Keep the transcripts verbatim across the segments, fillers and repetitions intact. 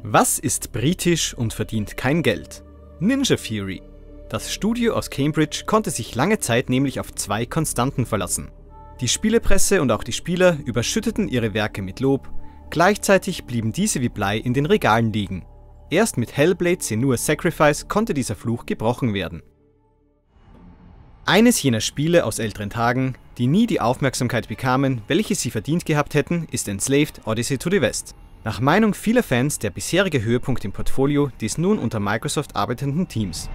Was ist britisch und verdient kein Geld? Ninja Theory. Das Studio aus Cambridge konnte sich lange Zeit nämlich auf zwei Konstanten verlassen. Die Spielepresse und auch die Spieler überschütteten ihre Werke mit Lob, gleichzeitig blieben diese wie Blei in den Regalen liegen. Erst mit Hellblade: Senua's Sacrifice konnte dieser Fluch gebrochen werden. Eines jener Spiele aus älteren Tagen, die nie die Aufmerksamkeit bekamen, welche sie verdient gehabt hätten, ist Enslaved: Odyssey to the West. Nach Meinung vieler Fans der bisherige Höhepunkt im Portfolio des nun unter Microsoft arbeitenden Teams.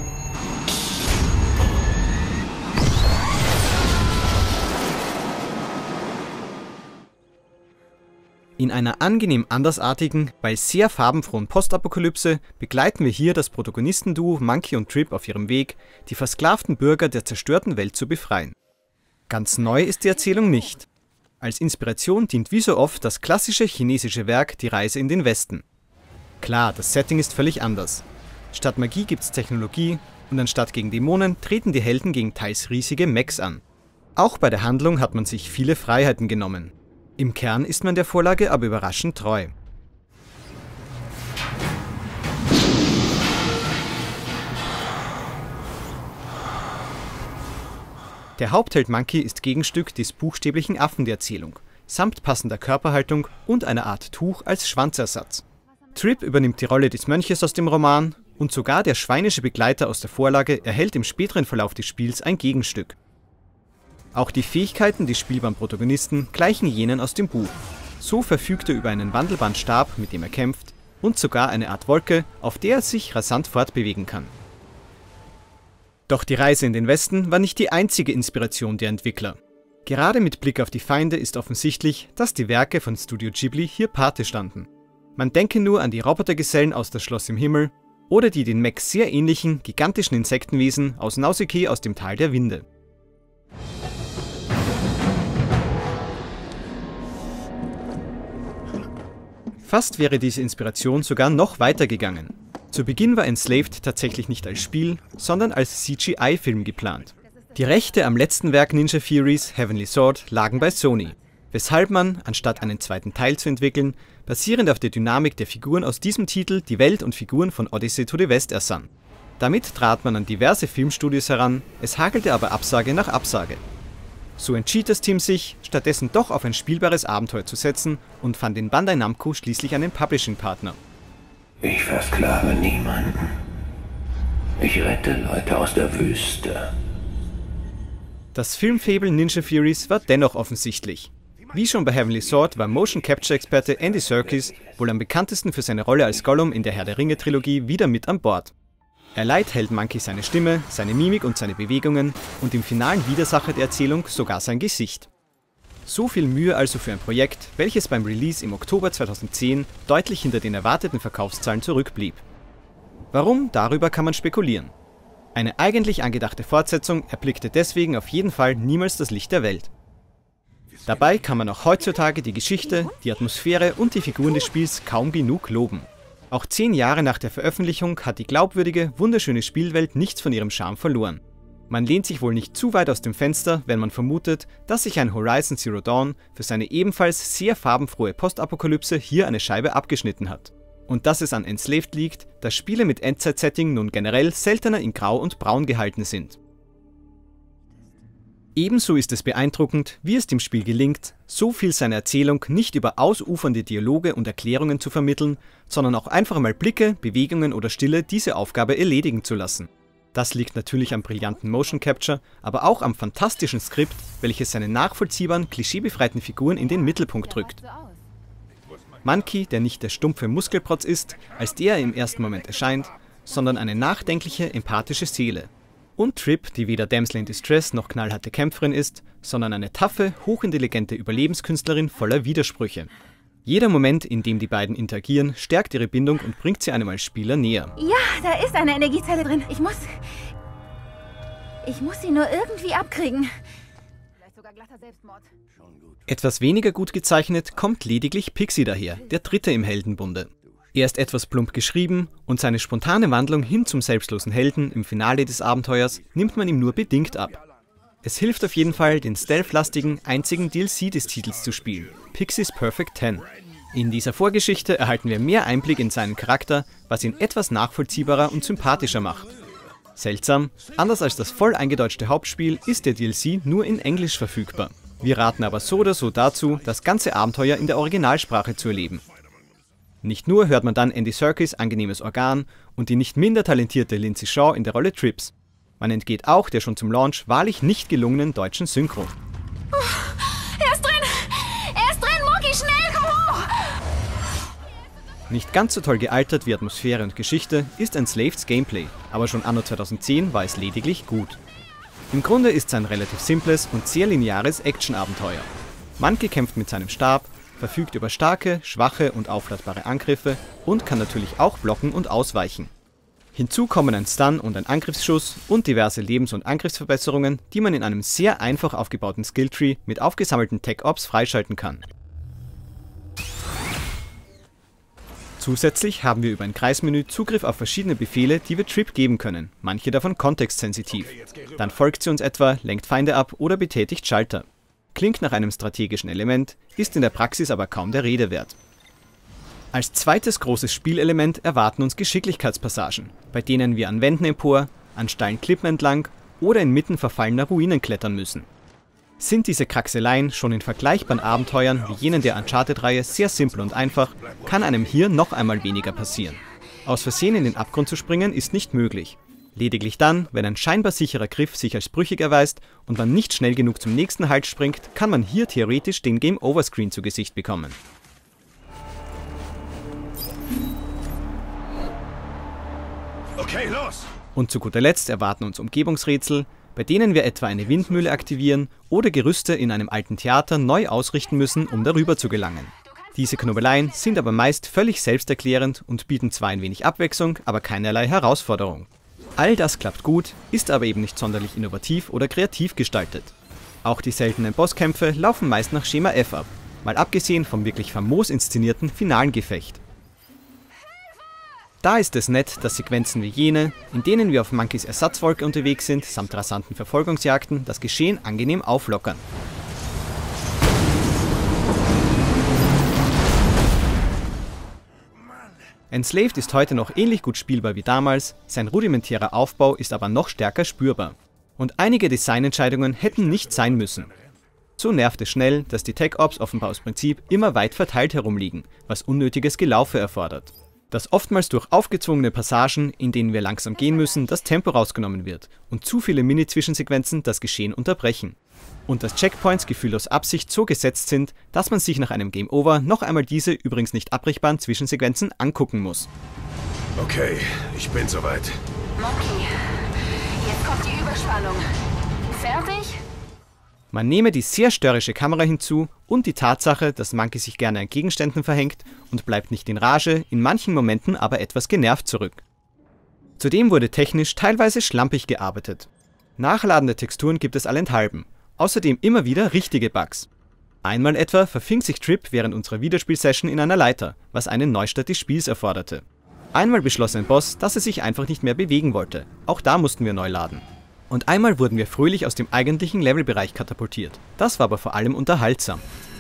In einer angenehm andersartigen, weil sehr farbenfrohen Postapokalypse begleiten wir hier das Protagonistenduo Monkey und Trip auf ihrem Weg, die versklavten Bürger der zerstörten Welt zu befreien. Ganz neu ist die Erzählung nicht. Als Inspiration dient wie so oft das klassische chinesische Werk Die Reise in den Westen. Klar, das Setting ist völlig anders. Statt Magie gibt's Technologie und anstatt gegen Dämonen treten die Helden gegen teils riesige Mechs an. Auch bei der Handlung hat man sich viele Freiheiten genommen. Im Kern ist man der Vorlage aber überraschend treu. Der Hauptheld Monkey ist Gegenstück des buchstäblichen Affen der Erzählung, samt passender Körperhaltung und einer Art Tuch als Schwanzersatz. Trip übernimmt die Rolle des Mönches aus dem Roman und sogar der schweinische Begleiter aus der Vorlage erhält im späteren Verlauf des Spiels ein Gegenstück. Auch die Fähigkeiten des spielbaren Protagonisten gleichen jenen aus dem Buch. So verfügt er über einen wandelbaren Stab, mit dem er kämpft, und sogar eine Art Wolke, auf der er sich rasant fortbewegen kann. Doch die Reise in den Westen war nicht die einzige Inspiration der Entwickler. Gerade mit Blick auf die Feinde ist offensichtlich, dass die Werke von Studio Ghibli hier Pate standen. Man denke nur an die Robotergesellen aus Das Schloss im Himmel oder die den Mechs sehr ähnlichen, gigantischen Insektenwesen aus Nausicaa aus dem Tal der Winde. Fast wäre diese Inspiration sogar noch weiter gegangen. Zu Beginn war Enslaved tatsächlich nicht als Spiel, sondern als C G I-Film geplant. Die Rechte am letzten Werk Ninja Theories, Heavenly Sword, lagen bei Sony, weshalb man, anstatt einen zweiten Teil zu entwickeln, basierend auf der Dynamik der Figuren aus diesem Titel die Welt und Figuren von Odyssey to the West ersann. Damit trat man an diverse Filmstudios heran, es hagelte aber Absage nach Absage. So entschied das Team sich, stattdessen doch auf ein spielbares Abenteuer zu setzen und fand in Bandai Namco schließlich einen Publishing-Partner. Ich versklave niemanden. Ich rette Leute aus der Wüste. Das Filmfaible Ninja Theories war dennoch offensichtlich. Wie schon bei Heavenly Sword war Motion-Capture-Experte Andy Serkis, wohl am bekanntesten für seine Rolle als Gollum in der Herr der Ringe-Trilogie, wieder mit an Bord. Er leiht Held Monkey seine Stimme, seine Mimik und seine Bewegungen und im finalen Widersacher der Erzählung sogar sein Gesicht. So viel Mühe also für ein Projekt, welches beim Release im Oktober zweitausendzehn deutlich hinter den erwarteten Verkaufszahlen zurückblieb. Warum? Darüber kann man spekulieren. Eine eigentlich angedachte Fortsetzung erblickte deswegen auf jeden Fall niemals das Licht der Welt. Dabei kann man auch heutzutage die Geschichte, die Atmosphäre und die Figuren des Spiels kaum genug loben. Auch zehn Jahre nach der Veröffentlichung hat die glaubwürdige, wunderschöne Spielwelt nichts von ihrem Charme verloren. Man lehnt sich wohl nicht zu weit aus dem Fenster, wenn man vermutet, dass sich ein Horizon Zero Dawn für seine ebenfalls sehr farbenfrohe Postapokalypse hier eine Scheibe abgeschnitten hat. Und dass es an Enslaved liegt, dass Spiele mit Endzeit-Setting nun generell seltener in Grau und Braun gehalten sind. Ebenso ist es beeindruckend, wie es dem Spiel gelingt, so viel seiner Erzählung nicht über ausufernde Dialoge und Erklärungen zu vermitteln, sondern auch einfach mal Blicke, Bewegungen oder Stille diese Aufgabe erledigen zu lassen. Das liegt natürlich am brillanten Motion Capture, aber auch am fantastischen Skript, welches seine nachvollziehbaren, klischeebefreiten Figuren in den Mittelpunkt rückt. Monkey, der nicht der stumpfe Muskelprotz ist, als der er im ersten Moment erscheint, sondern eine nachdenkliche, empathische Seele. Und Trip, die weder Damsel in Distress noch knallharte Kämpferin ist, sondern eine taffe, hochintelligente Überlebenskünstlerin voller Widersprüche. Jeder Moment, in dem die beiden interagieren, stärkt ihre Bindung und bringt sie einem als Spieler näher. Ja, da ist eine Energiezelle drin. Ich muss... Ich muss sie nur irgendwie abkriegen. Vielleicht sogar glatter Selbstmord. Etwas weniger gut gezeichnet kommt lediglich Pixie daher, der dritte im Heldenbunde. Er ist etwas plump geschrieben und seine spontane Wandlung hin zum selbstlosen Helden im Finale des Abenteuers nimmt man ihm nur bedingt ab. Es hilft auf jeden Fall, den stealth-lastigen, einzigen D L C des Titels zu spielen, Pixie's Perfect Ten. In dieser Vorgeschichte erhalten wir mehr Einblick in seinen Charakter, was ihn etwas nachvollziehbarer und sympathischer macht. Seltsam, anders als das voll eingedeutschte Hauptspiel ist der D L C nur in Englisch verfügbar. Wir raten aber so oder so dazu, das ganze Abenteuer in der Originalsprache zu erleben. Nicht nur hört man dann Andy Serkis angenehmes Organ und die nicht minder talentierte Lindsay Shaw in der Rolle Trips. Man entgeht auch der schon zum Launch wahrlich nicht gelungenen deutschen Synchro. Oh, er ist drin! Er ist drin, Mucki, schnell, komm hoch! Nicht ganz so toll gealtert wie Atmosphäre und Geschichte ist Enslaveds Gameplay, aber schon anno zweitausendzehn war es lediglich gut. Im Grunde ist es ein relativ simples und sehr lineares Action-Abenteuer. Monkey kämpft mit seinem Stab, verfügt über starke, schwache und aufladbare Angriffe und kann natürlich auch blocken und ausweichen. Hinzu kommen ein Stun und ein Angriffsschuss und diverse Lebens- und Angriffsverbesserungen, die man in einem sehr einfach aufgebauten Skilltree mit aufgesammelten Tech-Ops freischalten kann. Zusätzlich haben wir über ein Kreismenü Zugriff auf verschiedene Befehle, die wir Trip geben können, manche davon kontextsensitiv. Dann folgt sie uns etwa, lenkt Feinde ab oder betätigt Schalter. Klingt nach einem strategischen Element, ist in der Praxis aber kaum der Rede wert. Als zweites großes Spielelement erwarten uns Geschicklichkeitspassagen, bei denen wir an Wänden empor, an steilen Klippen entlang oder inmitten verfallener Ruinen klettern müssen. Sind diese Kraxeleien schon in vergleichbaren Abenteuern wie jenen der Uncharted-Reihe sehr simpel und einfach, kann einem hier noch einmal weniger passieren. Aus Versehen in den Abgrund zu springen ist nicht möglich. Lediglich dann, wenn ein scheinbar sicherer Griff sich als brüchig erweist und man nicht schnell genug zum nächsten Halt springt, kann man hier theoretisch den Game-Over-Screen zu Gesicht bekommen. Okay, los! Und zu guter Letzt erwarten uns Umgebungsrätsel, bei denen wir etwa eine Windmühle aktivieren oder Gerüste in einem alten Theater neu ausrichten müssen, um darüber zu gelangen. Diese Knobeleien sind aber meist völlig selbsterklärend und bieten zwar ein wenig Abwechslung, aber keinerlei Herausforderung. All das klappt gut, ist aber eben nicht sonderlich innovativ oder kreativ gestaltet. Auch die seltenen Bosskämpfe laufen meist nach Schema F ab, mal abgesehen vom wirklich famos inszenierten finalen Gefecht. Da ist es nett, dass Sequenzen wie jene, in denen wir auf Monkeys Ersatzwolke unterwegs sind, samt rasanten Verfolgungsjagden, das Geschehen angenehm auflockern. Enslaved ist heute noch ähnlich gut spielbar wie damals, sein rudimentärer Aufbau ist aber noch stärker spürbar. Und einige Designentscheidungen hätten nicht sein müssen. So nervt es schnell, dass die Tech-Ops offenbar aus Prinzip immer weit verteilt herumliegen, was unnötiges Gelaufe erfordert. Dass oftmals durch aufgezwungene Passagen, in denen wir langsam gehen müssen, das Tempo rausgenommen wird und zu viele Mini-Zwischensequenzen das Geschehen unterbrechen. Und dass Checkpoints gefühlt aus Absicht so gesetzt sind, dass man sich nach einem Game Over noch einmal diese übrigens nicht abbrechbaren Zwischensequenzen angucken muss. Okay, ich bin soweit. Monkey, jetzt kommt die Überspannung. Fertig? Man nehme die sehr störrische Kamera hinzu und die Tatsache, dass Monkey sich gerne an Gegenständen verhängt und bleibt nicht in Rage, in manchen Momenten aber etwas genervt zurück. Zudem wurde technisch teilweise schlampig gearbeitet. Nachladende Texturen gibt es allenthalben, außerdem immer wieder richtige Bugs. Einmal etwa verfing sich Trip während unserer Wiederspielsession in einer Leiter, was einen Neustart des Spiels erforderte. Einmal beschloss ein Boss, dass er sich einfach nicht mehr bewegen wollte, auch da mussten wir neu laden. Und einmal wurden wir fröhlich aus dem eigentlichen Levelbereich katapultiert. Das war aber vor allem unterhaltsam.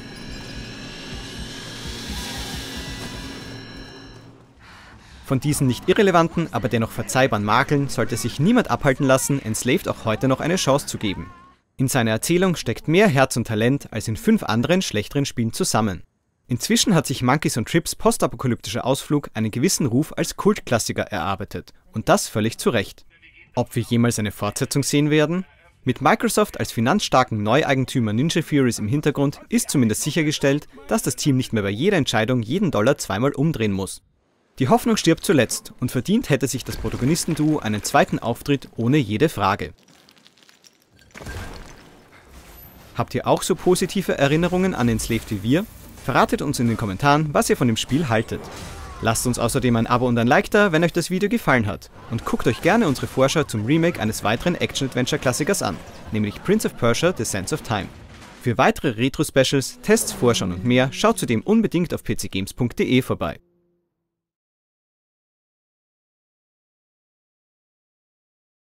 Von diesen nicht irrelevanten, aber dennoch verzeihbaren Makeln sollte sich niemand abhalten lassen, Enslaved auch heute noch eine Chance zu geben. In seiner Erzählung steckt mehr Herz und Talent als in fünf anderen schlechteren Spielen zusammen. Inzwischen hat sich Monkeys und Trips postapokalyptischer Ausflug einen gewissen Ruf als Kultklassiker erarbeitet. Und das völlig zu Recht. Ob wir jemals eine Fortsetzung sehen werden? Mit Microsoft als finanzstarken Neueigentümer Ninja Furies im Hintergrund ist zumindest sichergestellt, dass das Team nicht mehr bei jeder Entscheidung jeden Dollar zweimal umdrehen muss. Die Hoffnung stirbt zuletzt und verdient hätte sich das Protagonistenduo einen zweiten Auftritt ohne jede Frage. Habt ihr auch so positive Erinnerungen an Enslaved wie wir? Verratet uns in den Kommentaren, was ihr von dem Spiel haltet. Lasst uns außerdem ein Abo und ein Like da, wenn euch das Video gefallen hat. Und guckt euch gerne unsere Vorschau zum Remake eines weiteren Action-Adventure-Klassikers an, nämlich Prince of Persia: The Sands of Time. Für weitere Retro-Specials, Tests, Vorschauen und mehr schaut zudem unbedingt auf p c games punkt de vorbei.